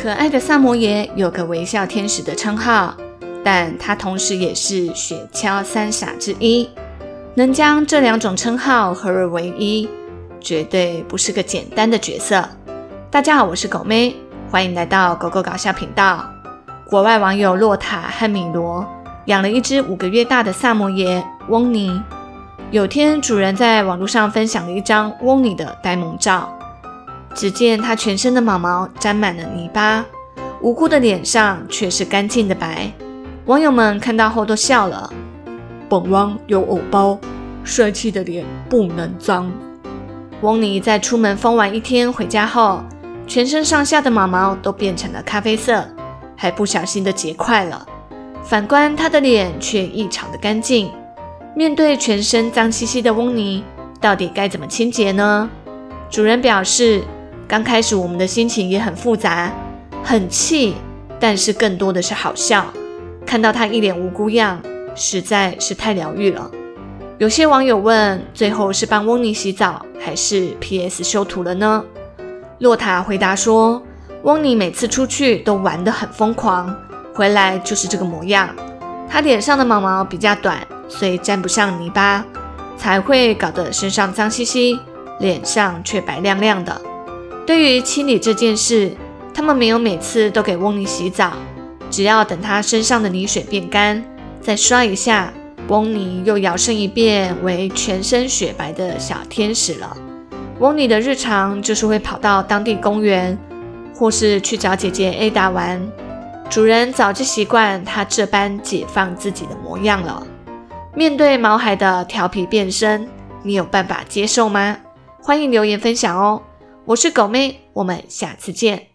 可爱的萨摩耶有个微笑天使的称号，但他同时也是雪橇三傻之一。能将这2种称号合二为一，绝对不是个简单的角色。大家好，我是狗妹，欢迎来到狗狗搞笑频道。国外网友洛塔和米罗养了一只5个月大的萨摩耶翁尼。有天主人在网络上分享了一张翁尼的呆萌照，只见它全身的毛毛沾满了泥巴，无辜的脸上却是干净的白。网友们看到后都笑了， 本汪有偶包，帅气的脸不能脏。 翁尼在出门疯玩1天回家后，全身上下的毛毛都变成了咖啡色，还不小心的结块了。反观他的脸却异常的干净。面对全身脏兮兮的翁尼，到底该怎么清洁呢？主人表示，刚开始我们的心情也很复杂，很气，但是更多的是好笑。看到他一脸无辜样，实在是太疗愈了。有些网友问，最后是帮翁尼洗澡还是 PS 修图了呢？洛塔回答说，翁尼每次出去都玩得很疯狂，回来就是这个模样。他脸上的毛毛比较短，所以沾不上泥巴，才会搞得身上脏兮兮，脸上却白亮亮的。对于清理这件事，他们没有每次都给翁尼洗澡，只要等他身上的泥水变干，再刷一下，翁尼又摇身一变为全身雪白的小天使了。翁尼的日常就是会跑到当地公园，或是去找姐姐 Ada 玩。主人早就习惯他这般解放自己的模样了。面对毛孩的调皮变身，你有办法接受吗？欢迎留言分享哦。我是狗妹，我们下次见。